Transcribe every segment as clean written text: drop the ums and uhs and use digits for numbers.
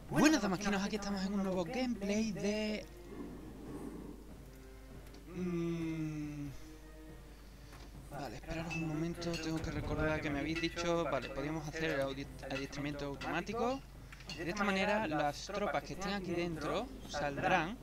Buenas damaquinos, aquí estamos en un nuevo gameplay de... Vale, esperaros un momento, tengo que recordar que me habéis dicho... Vale, podíamos hacer el adiestramiento automático. De esta manera, las tropas que estén aquí dentro saldrán...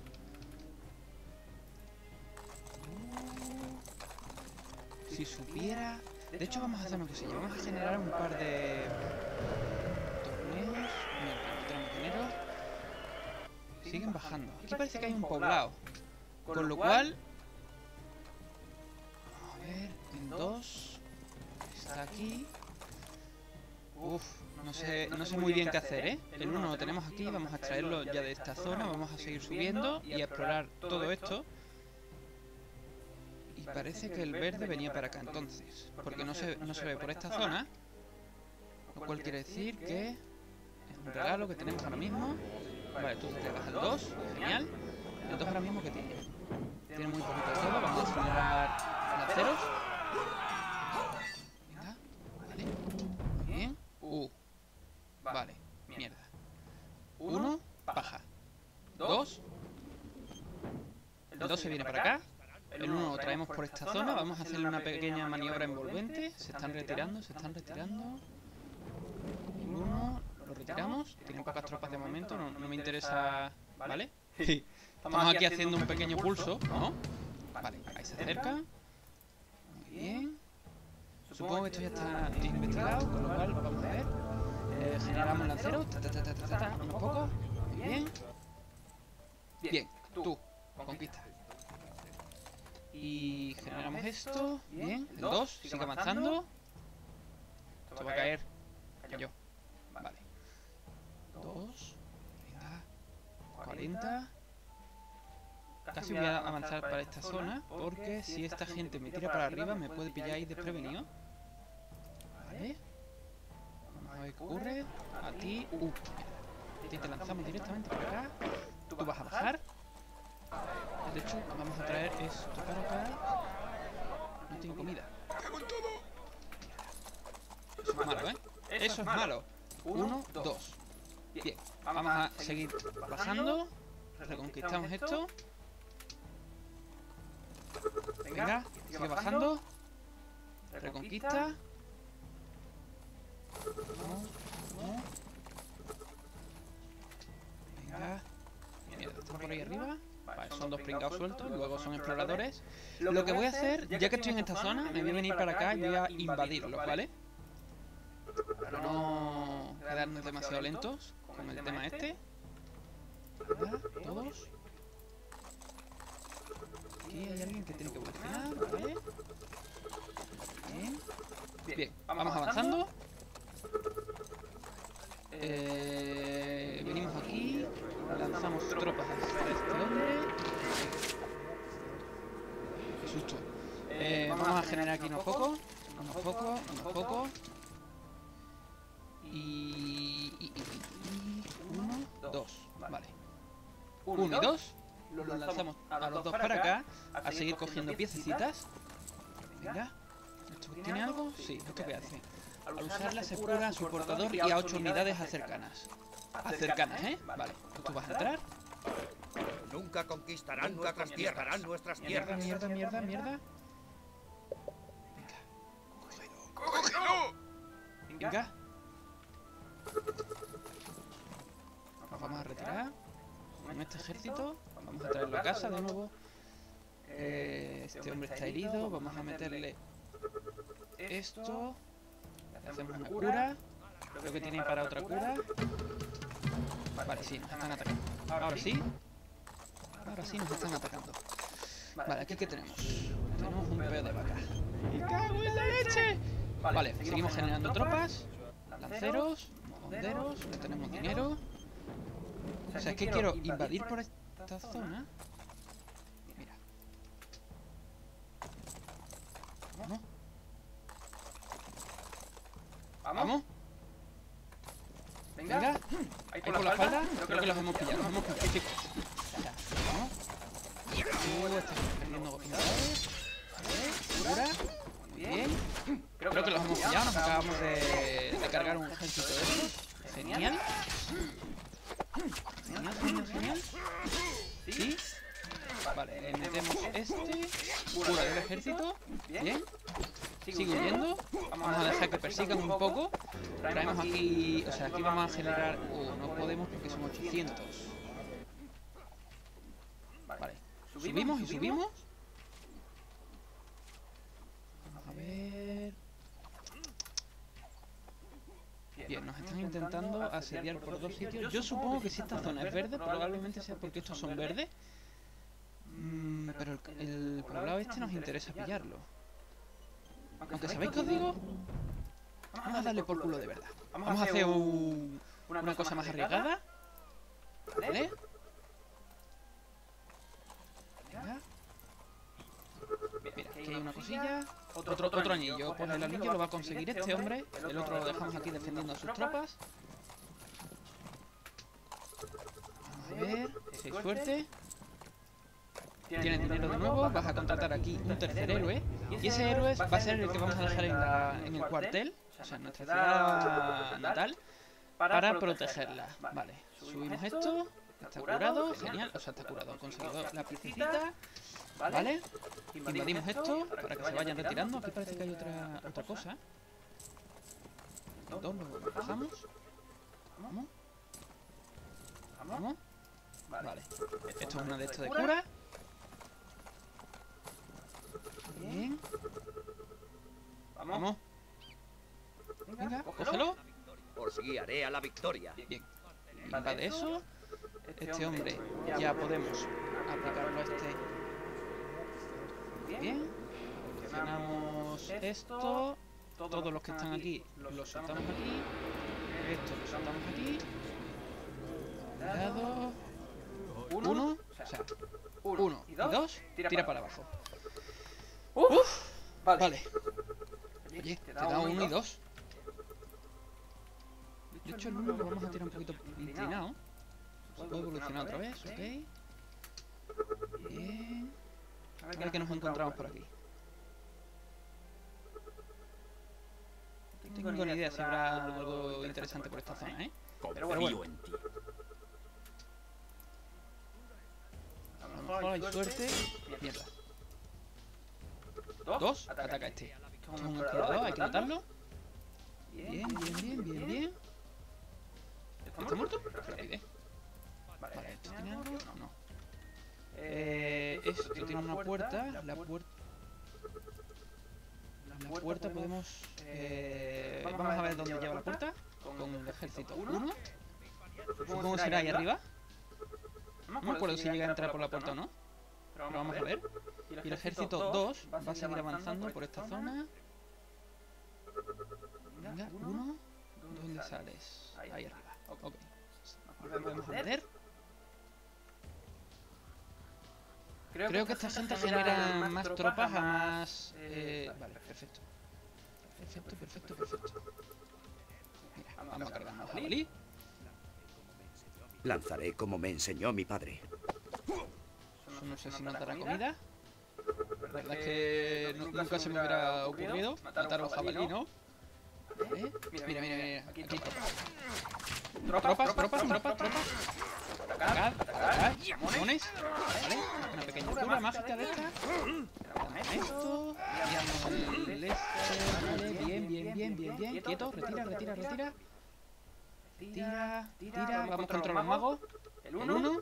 Si supiera... De hecho, vamos a hacer una cosilla, vamos a generar un par de... torneos... Mira, no tenemos dinero. Siguen bajando. Aquí parece que hay un poblado. Con lo cual... Vamos a ver, el 2... Está aquí... Uf, no sé muy bien qué hacer, ¿eh? El 1 lo tenemos aquí, vamos a extraerlo ya de esta zona, vamos a seguir subiendo y a explorar todo esto. Y parece que el verde venía para acá entonces, porque no se ve por esta zona, lo cual quiere decir que es un regalo que tenemos ahora mismo. Vale, tú te vas al 2, genial. El 2 ahora mismo que tiene muy poquito de todo, vamos a acelerar lanceros. Venga, vale, bien. Vale, mierda. 1, baja. 2. El 2 se viene para acá. El 1 lo traemos por esta zona. Vamos a hacerle una pequeña maniobra envolvente. Se están retirando, El 1 lo retiramos. Tiene pocas tropas de momento, no me interesa... ¿Vale? Sí. Estamos aquí haciendo un pequeño pulso, ¿no? Vale, ahí se acerca. Muy bien. Supongo que esto ya está investigado, con lo cual vamos a ver. Generamos lanceros, unos pocos. Muy bien. Bien, tú, conquista. Y generamos esto. Bien, el 2, sigue avanzando. Esto va a caer. Cayó. Vale. 2. Venga. 40. Casi voy a avanzar para esta zona, porque si esta gente me tira para arriba me puede pillar ahí desprevenido. Vale. Vamos a ver qué ocurre. A ti. A ti te lanzamos directamente para acá. Tú vas a bajar. De hecho, vamos a traer esto para acá. No tiene comida. Eso es malo, ¿eh? Eso es malo. 1, 2. Bien. Vamos a seguir bajando. Reconquistamos esto. Venga, sigue bajando. Reconquista. No. Venga. Mierda, ¿están por ahí arriba? Vale, son dos pringados sueltos, luego son exploradores. Lo que voy a hacer, ya que estoy en esta zona, me voy a venir para acá y voy a invadirlos, ¿vale? Para no quedarnos demasiado lentos con el tema este. Venga, todos. Aquí hay alguien que tiene que evolucionar, ¿vale? Bien, vamos avanzando. Venimos aquí, lanzamos tropas hacia este hombre. Qué susto. Vamos a generar aquí unos pocos. Y 1, 2, vale. 1 y 2. Los lanzamos a los dos para acá, a seguir cogiendo piececitas. Venga. ¿Esto tiene algo? Sí, ¿esto qué hace? Al usarla se cura a su portador y a 8 unidades cercanas. ¿Eh? Vale, tú vas a entrar. Nunca conquistarán nuestras tierras. Mierda. Venga. ¡Cógelo! Venga. Nos vamos a retirar. Con este ejército vamos a traerlo a casa de nuevo. Este hombre está herido. Vamos a meterle esto. Le hacemos una cura. Creo que tiene para otra cura. Vale, sí, nos están atacando. Ahora sí nos están atacando. Vale, ¿aquí qué tenemos? Tenemos un bebé de vaca. ¡Me cago en la leche! Vale, seguimos generando tropas. Lanceros, honderos, no tenemos dinero. O sea, es que quiero invadir por esta zona. Mira. Vamos. Venga. Ahí por la espalda. Creo que los hemos pillado. Chicos. Vamos. Estamos perdiendo unidades. Cura. Muy bien. Creo que los hemos pillado. Nos acabamos de cargar un ejército de estos. Genial. Pillamos este. Cura del ejército. Bien. Sigue huyendo. Vamos a dejar que persigan un poco. Traemos aquí... O sea, aquí vamos a generar... no podemos porque son 800. Vale. Subimos y subimos. Vamos a ver... Bien, nos están intentando asediar por dos sitios. Yo supongo que si esta zona es verde, probablemente sea porque estos son verdes. Pero el poblado este nos interesa pillarlo. Aunque ¿sabéis qué os digo? Vamos a darle por culo de verdad. Vamos a hacer una cosa más arriesgada. ¿Vale? Venga. Mira, aquí hay una cosilla. Otro anillo. Pues el anillo lo va a conseguir este hombre. El otro lo dejamos aquí defendiendo a sus tropas. Vamos a ver. Si hay suerte. Tienes dinero de nuevo. Vas a contratar aquí un tercer héroe. Y ese héroe va a ser el que vamos a dejar en el cuartel. O sea, en nuestra ciudad natal. Para protegerla. Vale. Subimos esto. Está curado. Genial. O sea, está curado. Ha conseguido la piececita. ¿Vale? Invadimos esto para que se vayan retirando. Aquí parece que hay otra cosa. Dos, lo bajamos. Vamos. Vamos. Vale. Esto es una de estos de cura. Bien. Vamos. Venga, cógelo. Os guiaré a la victoria. Bien. Invade eso. Este hombre ya podemos aplicarlo a este. Bien. Seleccionamos esto. Todos los que están aquí los soltamos aquí. Esto lo soltamos aquí. Cuidado. Uno. O sea, uno y dos. Tira para abajo. Uf. Vale. Oye, te da uno y dos. De hecho, el uno lo vamos a tirar un poquito inclinado. Se puede evolucionar otra vez, ok. Bien. A ver qué nos encontramos por aquí. No tengo ni idea si habrá algo interesante por esta zona, ¿eh? Pero bueno. En ti. A lo mejor hay suerte. Mierda. Dos. Ataca este. Esto es un explorador, hay que matarlo. Bien. ¿Está muerto? Perfecto. Vale, ¿esto tiene algo? No. Esto tiene una puerta. La puerta podemos... vamos a ver dónde lleva la puerta. Con el ejército 1. Supongo que será ahí arriba. No me acuerdo si llega a entrar por la puerta o no. Pero vamos a ver. Y el ejército 2 va a seguir avanzando por esta zona. Venga, 1. ¿Dónde sales? Ahí arriba. Ok. Vamos a ver. Creo que esta gente genera más tropas a más... vale, perfecto. Perfecto. Mira, vamos a cargarnos a jabalí. Lanzaré como me enseñó mi padre. Eso no sé si nos dará comida. La verdad es que nunca se me hubiera ocurrido matar a un jabalí, ¿no? Mira. Aquí tropas. Atacar. Mones. Vale. Una pequeña cura mágica de esta. Esto. Tiramos el este. Vale. Bien. Quieto. Retira. Tira. Vamos contra los magos. El 1.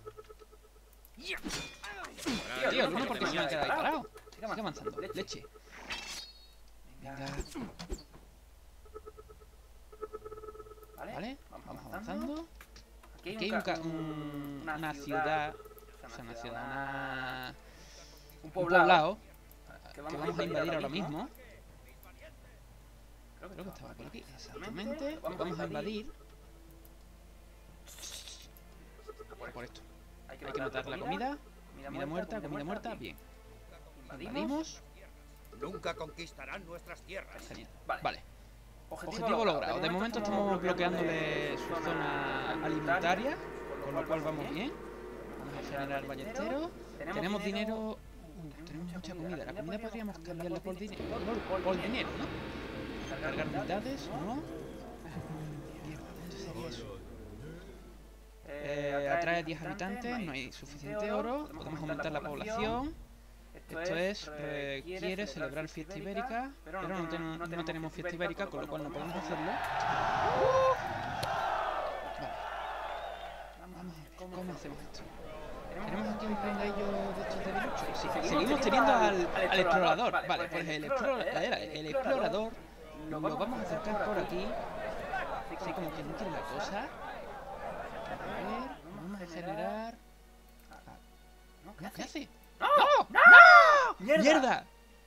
Tío, el 1 porque se me ha quedado ahí parado. Sigue avanzando. Leche. Venga. Vale. Vamos avanzando. Aquí hay una ciudad, un poblado que vamos a invadir ahora mismo. Creo que estaba por aquí, exactamente. Vamos a invadir. Por esto. Hay que matar la comida. Comida muerta, bien. Invadimos. Nunca conquistarán nuestras tierras. Genial. Vale. Objetivo logrado. De momento estamos bloqueándole su zona alimentaria, con lo cual vamos bien. Vamos a generar ballesteros. Tenemos dinero. Tenemos mucha comida. La comida podríamos cambiarla por dinero, ¿no? Cargar unidades o no. Mierda, ¿dónde sería eso? Atrae 10 habitantes, no hay suficiente oro. Podemos aumentar la población. Esto es, requiere celebrar fiesta ibérica, pero no tenemos fiesta ibérica, con lo cual no podemos hacerlo. Vale. Vamos a ver, ¿cómo hacemos esto? ¿Tenemos aquí un pringaillo de estos de derecho? Sí, seguimos teniendo al explorador. Vale, pues el explorador lo vamos a acercar por aquí. Así como que no quiere la cosa. A ver, vamos a acelerar. ¿Qué hace? ¡No! ¡No! ¡Mierda!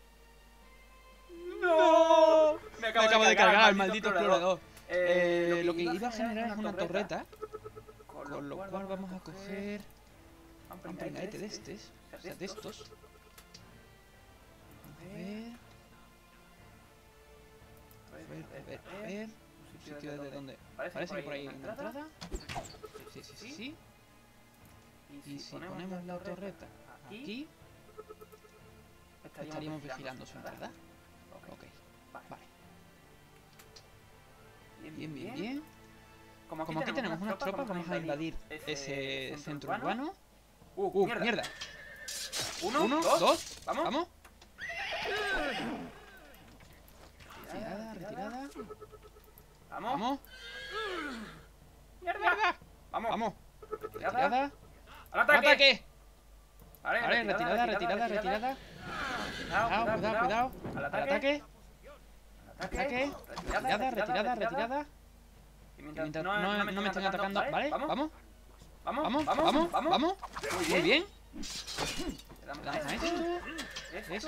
¡No! Me acabo de cargar al maldito explorador. Lo que iba a generar es una torreta, con lo cual vamos a coger un pringaete de estos. Vamos a ver. ¿Un sitio desde donde? Parece que por ahí hay una entrada. Sí. Y si ponemos la torreta aquí, estaríamos vigilando su entrada. Ok, vale. Bien. Como aquí tenemos unas tropas, vamos a invadir ese centro urbano. ¡Mierda! Uno, dos, vamos. Retirada. Vamos. ¡Mierda! Vamos. Retirada. ¡Al ataque! Vale, retirada. Cuidado. Al ataque. Retirada. Y mientras no me estén atacando, ¿vale? Vamos. Muy bien. Le damos a esto.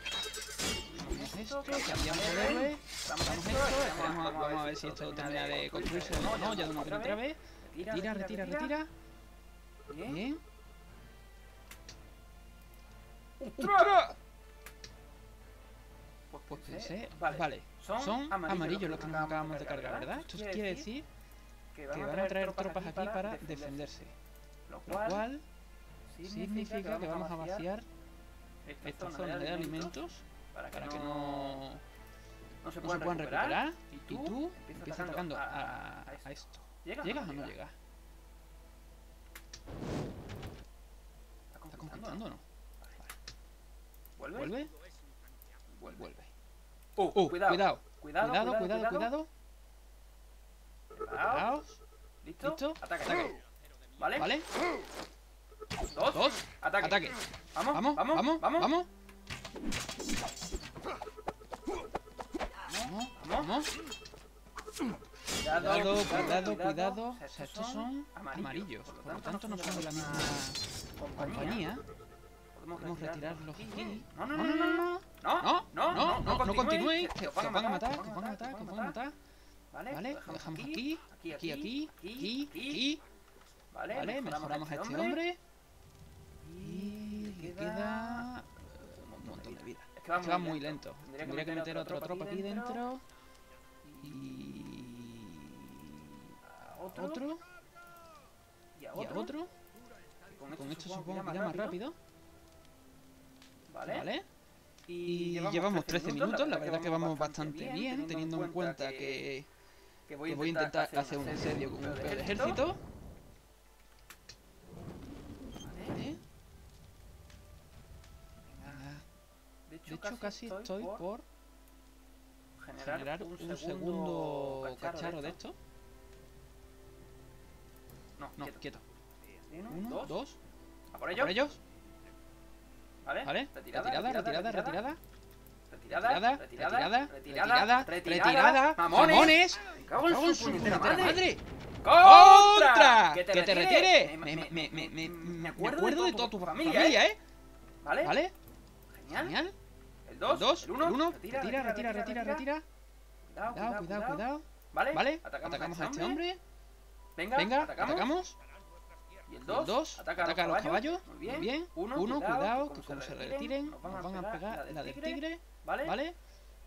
Cambiamos el héroe. Damos esto. Vamos a ver si esto termina de construirse o no. Ya de una otra vez. Retira. Bien. ¡Ostras! Pues pensé... Vale, son amarillos los que nos acabamos de cargar, ¿verdad? Esto quiere decir que van a traer tropas aquí para defenderse. Lo cual significa que vamos a vaciar esta zona de alimentos para que no se puedan recuperar. Y tú empiezas atacando a esto. ¿Llegas o no llegas? ¿Está conquistando o no? ¿Vuelve? Cuidado. ¿Listo? Ataque. ¿Vale? Dos. Ataque. Vamos. Cuidado. O sea, estos son amarillos. Por lo tanto, no son de la misma compañía. Podemos retirarlos aquí. No continuéis. Que os van a matar. Vale, lo dejamos aquí. Vale, mejoramos a este hombre. Y le queda un montón de vida. Es que va muy lento. Tendría que meter otra tropa aquí dentro. Y otro. Y a otro. Con esto supongo que irá más rápido. Vale. Y llevamos 13 minutos. La verdad que vamos bastante bien, teniendo en cuenta que voy a intentar hacer un asedio con un peor ejército. Vale. De hecho, casi estoy por generar un segundo cacharro de esto. No, quieto. 1, 2. ¿A por ellos? Vale, retirada. ¡Mamones! ¡Me cago en su puñetera madre! ¡Contra! ¡Que te retire! Me acuerdo de toda tu familia, ¿eh? ¿Vale? Genial. El 2, el 1. Retira. Cuidado. ¿Vale? Atacamos a este hombre. Venga, atacamos. Y el 2 ataca a los caballos. Muy bien. Uno, cuidado, que como se retiren, nos van a pegar la del tigre. ¿Vale?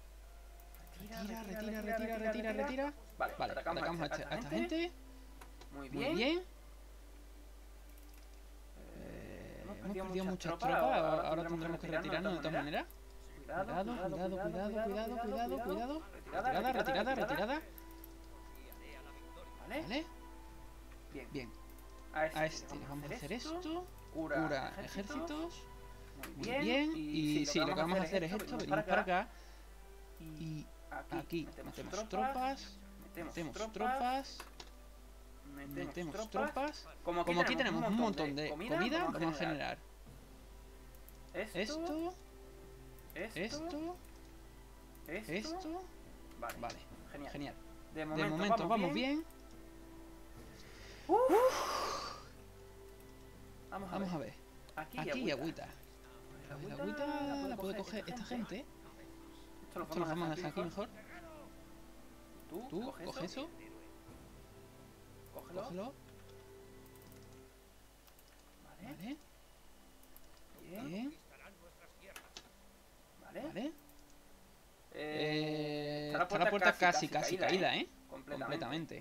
Retira. Vale, atacamos a esta gente. Muy bien. Hemos perdido muchas tropas. Ahora tendremos que retirarnos de todas maneras. Cuidado. Retirada. ¿Vale? Bien. A este le vamos a hacer esto. Cura ejércitos. Muy bien. Y sí, lo que vamos a hacer es esto, venimos para acá. Y aquí metemos tropas. Metemos tropas. Como aquí tenemos un montón de comida, vamos a generar esto. Vale, genial. De momento vamos bien. Vamos a ver. Aquí agüita. La agüita la puede coger esta gente. Esto lo vamos a dejar aquí mejor. Tú, coge eso. Cógelo. Vale. Bien. Vale. Está la puerta casi caída, ¿eh? Completamente.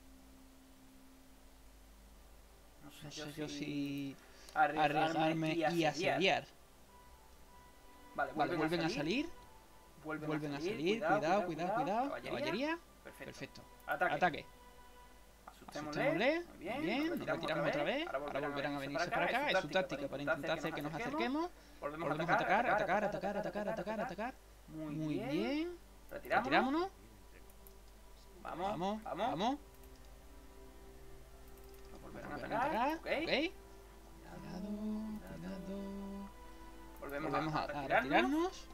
No sé yo si arriesgarme y asediar. Vale, vuelven a salir. Cuidado. Caballería. Perfecto. Ataque. Asustémosle. Muy bien. Nos retiramos otra vez. Ahora volverán a venirse para acá. Es su táctica para intentar hacer que nos acerquemos. Volvemos a atacar. Muy bien. Retirámonos. Vamos. Nos volverán a atacar. Ok. Cuidado. Volvemos a retirarnos.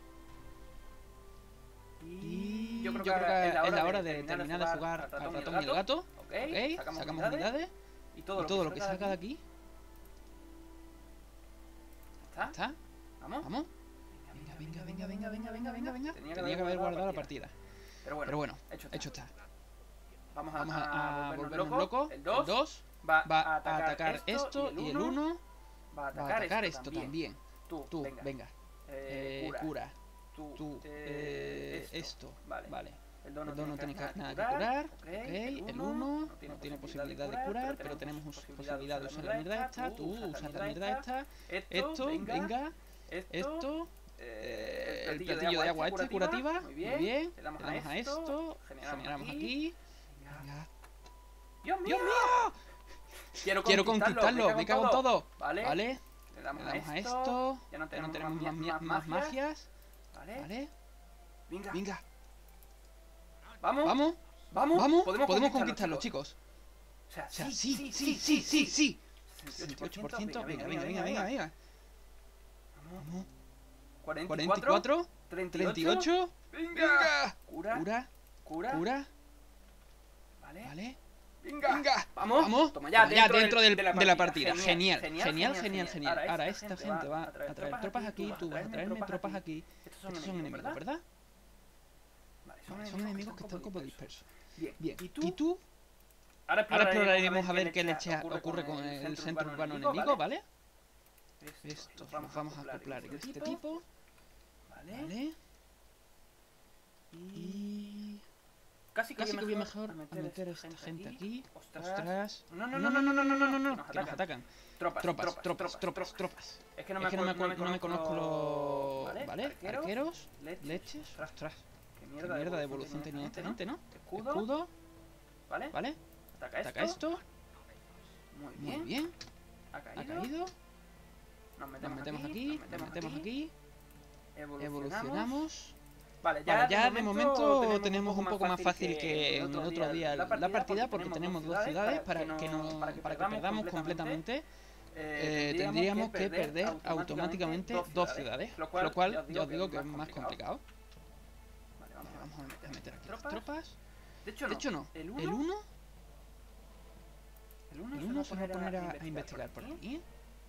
Y yo creo que es la hora de terminar de jugar al ratón y el gato. Ok, sacamos unidades. Y todo lo que salga de aquí. ¿Está? Vamos. Venga. Tenía que haber guardado la partida. Pero bueno, hecho está. Vamos a volvernos locos. El 2 va a atacar esto y el 1 va a atacar esto también. Tú, venga. Cura. Tú, esto. Vale. El 2 no tiene nada que curar. Ok. El 1 no tiene posibilidad de curar, pero tenemos posibilidad de usar la mierda esta. Tú usas la mierda esta. Esto, venga. Esto. El platillo de agua este curativa. Muy bien. Le damos a esto. Generamos aquí. Venga. ¡Dios mío! Quiero conquistarlo. Me cago en todo. Vale. Le damos a esto. Ya no tenemos más magias. Vale. Venga. Vamos. Podemos conquistarlo, chicos. O sea, sí. 68%. Venga. Vamos. 44. 38. Venga. Cura. Vale. Venga. Vamos. Toma ya dentro de la partida. Genial. Ahora esta gente va a traer tropas aquí. Tú vas a traerme tropas aquí. Estos son enemigos, ¿verdad? Vale, son enemigos que están como dispersos. Bien. ¿Y tú? Ahora exploraremos a ver qué leche ocurre con el centro urbano enemigo, ¿vale? Esto, nos vamos a acoplar en este tipo. Vale. Y... Casi que voy mejor a meter a esta gente aquí. Ostras. No. Que nos atacan. Tropas. Es que no me conozco los... ¿Vale? Arqueros. Leches. Ostras. Qué mierda de evolución tenía esta gente, ¿no? Escudo. ¿Vale? Ataca esto. Muy bien. Ha caído. Nos metemos aquí. Evolucionamos. Vale, ya de momento tenemos un poco más fácil que en el otro día la partida, porque tenemos dos ciudades para que perdamos completamente. Tendríamos que perder automáticamente dos ciudades, lo cual ya os digo que es más complicado. Vale, vamos a meter aquí las tropas. De hecho no, el 1 se va a poner a investigar por aquí.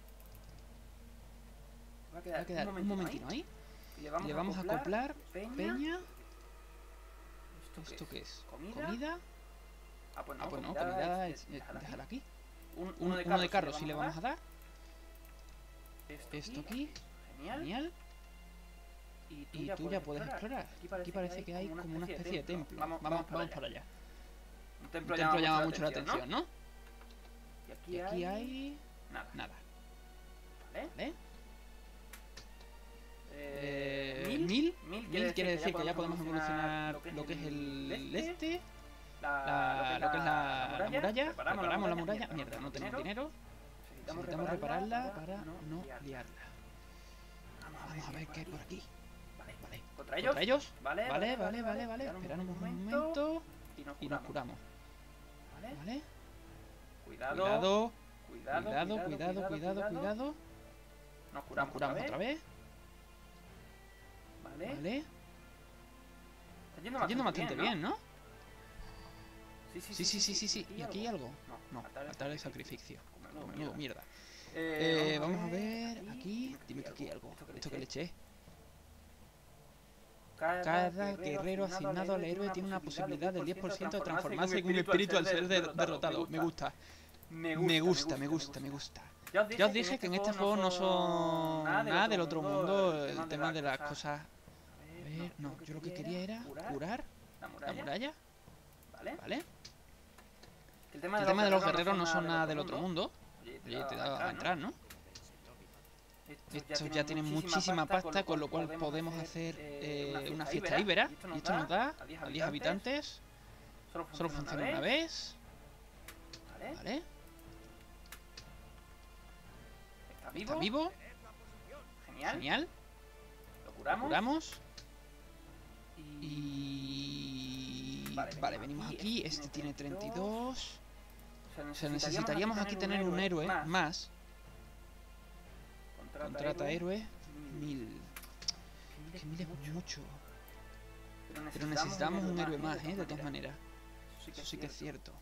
Va a quedar un momentino ahí. Le vamos a acoplar peña. ¿Esto qué es? ¿Comida? Pues no, comida déjala aquí. Uno de carro sí le vamos a dar. Esto aquí. Genial. Y tú ya puedes explorar. Aquí parece que hay como una especie de templo. Vamos para allá. Un templo llama mucho la atención, ¿no? Y aquí hay... nada. ¿Vale? 1000 quiere decir que ya podemos evolucionar lo que es el este, lo que es la muralla. Reparamos la muralla. Mierda, no tenemos dinero. Necesitamos repararla para no liarla. Vamos a ver qué hay por aquí. Vale. ¿Contra ¿Contra ellos? ellos? Vale. Esperad un momento. Y nos curamos. Vale. Cuidado. Cuidado. Nos Nos curamos curamos otra vez. Vale. Está yendo bastante bien, ¿no? Sí. Sí. ¿Y aquí hay algo? No, altar de sacrificio. Menudo mierda. Vamos a ver. Aquí. Dime que aquí hay algo. ¿Esto qué leche es? Cada guerrero asignado al héroe tiene una posibilidad del 10% de transformarse en un espíritu al ser derrotado. Me gusta. Me gusta. Ya os dije que en este juego no son nada del otro mundo el tema de las cosas. A ver, no, yo lo que quería era curar la muralla. ¿Vale? El tema de los guerreros no son nada del otro mundo. Oye, te da a entrar, ¿no? Estos ya tienen muchísima pasta, con lo cual podemos hacer una fiesta íbera. Y esto nos da a 10 habitantes. Solo funciona una vez. ¿Vale? Está vivo. Genial. Lo curamos. Y... Vale, venimos aquí. Este tiene 32. O sea, necesitaríamos aquí tener un héroe más. Contrata héroe. 1000. Que 1000 es mucho. Pero necesitamos un héroe más, de todas maneras. Eso sí que es cierto.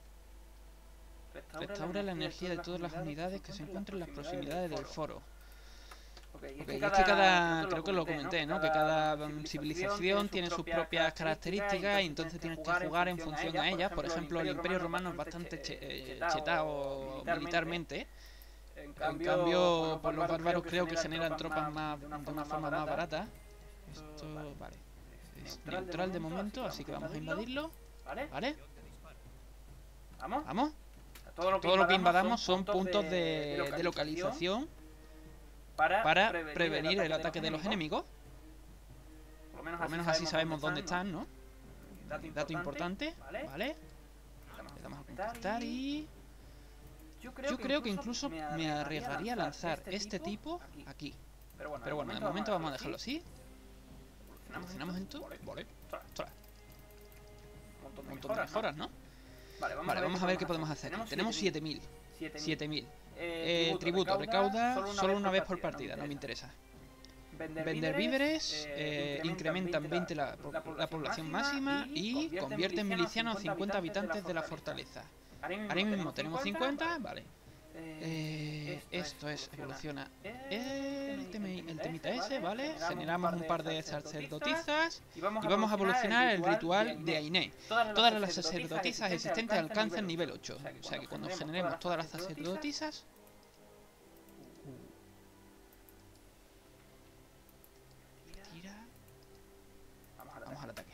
Restaura la energía de todas las unidades que se encuentran en las proximidades del foro. Ok, es que creo que lo comenté, ¿no? Que cada civilización tiene sus propias características y entonces tienes que jugar en función a ellas. Por ejemplo, el Imperio Romano es bastante chetado militarmente. En cambio, por los bárbaros creo que generan tropas de una forma más barata. Esto, vale. Es neutral de momento, así que vamos a invadirlo. ¿Vale? ¿Vamos? Todo lo que invadamos son puntos de localización para prevenir el ataque de los enemigos. Por lo menos así sabemos dónde están, ¿no? Dato importante, ¿vale? Le damos a conquistar y... Yo creo que incluso me arriesgaría a lanzar este tipo aquí. Pero bueno, de momento vamos a dejarlo así. ¿Evolucionamos esto? Vale. Un montón de mejoras, ¿no? Vale, vamos a ver qué podemos hacer. Tenemos 7000. Tributo, recauda solo una vez por partida, no me interesa. Vender víveres, incrementan 20 la población máxima y convierte en milicianos a 50 habitantes de la fortaleza. Ahora mismo tenemos 50, vale. Esto es, evoluciona el temita ese, ¿vale? Generamos un par de sacerdotisas y vamos a evolucionar el ritual de Ainé. Todas las sacerdotisas existentes alcanzan nivel 8. O sea que cuando generemos todas las sacerdotisas... Vamos al ataque.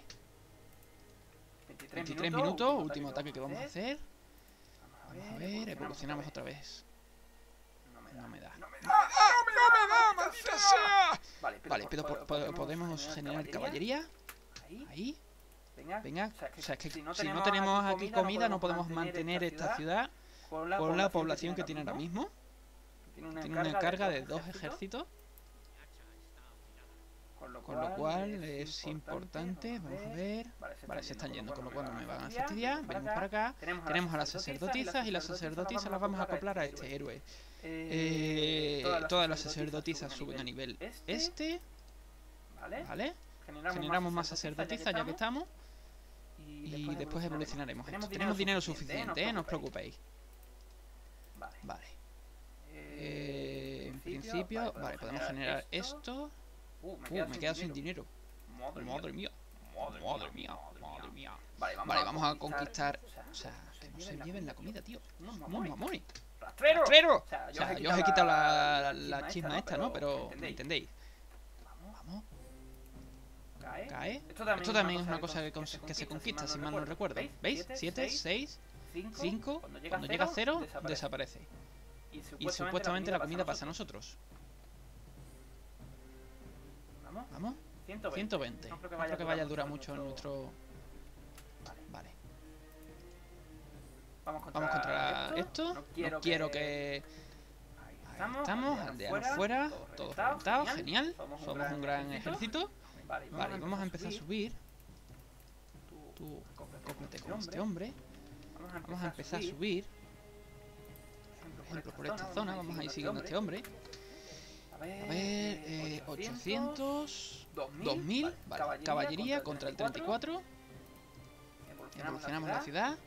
23 minutos, último ataque que vamos a hacer. Vamos a ver, evolucionamos otra vez. No me da, maldita sea. Vale, pero podemos generar caballería. Ahí. Venga, o sea, es que si no tenemos aquí comida no podemos mantener esta ciudad con la población que tiene ahora mismo. Tiene una carga de 2 ejércitos. Con lo cual es importante, vamos a ver. Vale, se están yendo, con lo cual no me van a fastidiar. Venimos para acá. Tenemos a las sacerdotisas y las sacerdotisas las vamos a acoplar a este héroe. Todas las sacerdotisas suben a nivel este. ¿Vale? Generamos más sacerdotisas ya que estamos. Y después evolucionaremos esto. Tenemos dinero suficiente, no os preocupéis. Vale. En principio, vale, podemos generar esto. Me quedo sin dinero. Madre mía. Vale, vamos a conquistar. O sea, que no se lleven la comida, tío. Unos mamones. ¡Rastrero! O sea, yo os he quitado la chisma esta, ¿no? Pero ¿me entendéis? Vamos. Cae. Esto también es una cosa que se conquista, si mal no recuerdo. ¿Veis? 7, 6, 5. Cuando llega a 0, desaparece. Y supuestamente la comida pasa a nosotros. ¿Vamos? 120. No creo que vaya a durar mucho en nuestro... Vale. Vamos contra esto. No quiero que... Estamos, aldeanos fuera, todos reventados, genial. Somos un gran ejército. Vale, vamos a empezar a subir. Tú, acóplate con este hombre. Vamos a empezar a subir. Por ejemplo, por esta zona, vamos a ir siguiendo a este hombre. A ver, 800, 2000, vale, caballería contra el 34. Evolucionamos la ciudad.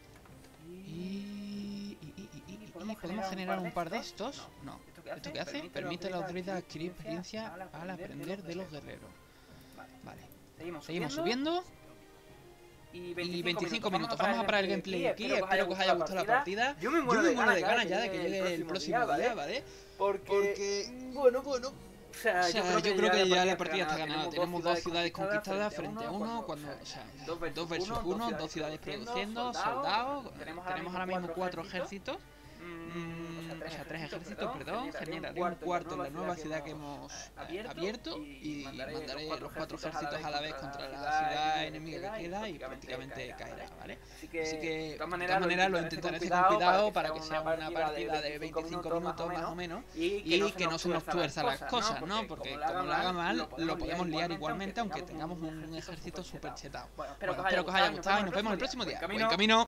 Y podemos generar un par de estos. No, ¿esto qué hace? Permite a la autoridad adquirir experiencia al aprender de los guerreros. Vale, seguimos subiendo. Y 25 minutos. Vamos a parar el gameplay aquí. Espero que os haya gustado la partida. Yo me muero de ganas ya de que llegue el próximo día, ¿vale? Porque bueno, o sea, yo creo que ya la partida está ganada. Tenemos 2 ciudades conquistadas frente a 1. O sea, 2 versus 1, 2 ciudades produciendo, soldados. Tenemos ahora mismo 4 ejércitos. O sea, 3 ejércitos, perdón. Generaré un cuarto en la nueva ciudad que hemos abierto. Y mandaré los 4 ejércitos a la vez contra la ciudad enemiga que queda y prácticamente caerá, ¿vale? Así que de todas maneras lo intentaré hacer con cuidado para que sea una partida de 25 minutos más o menos y que no se nos tuerzan las cosas, ¿no? Porque como lo haga mal, lo podemos liar igualmente aunque tengamos un ejército súper chetado. Bueno, espero que os haya gustado y nos vemos el próximo día. ¡Buen camino!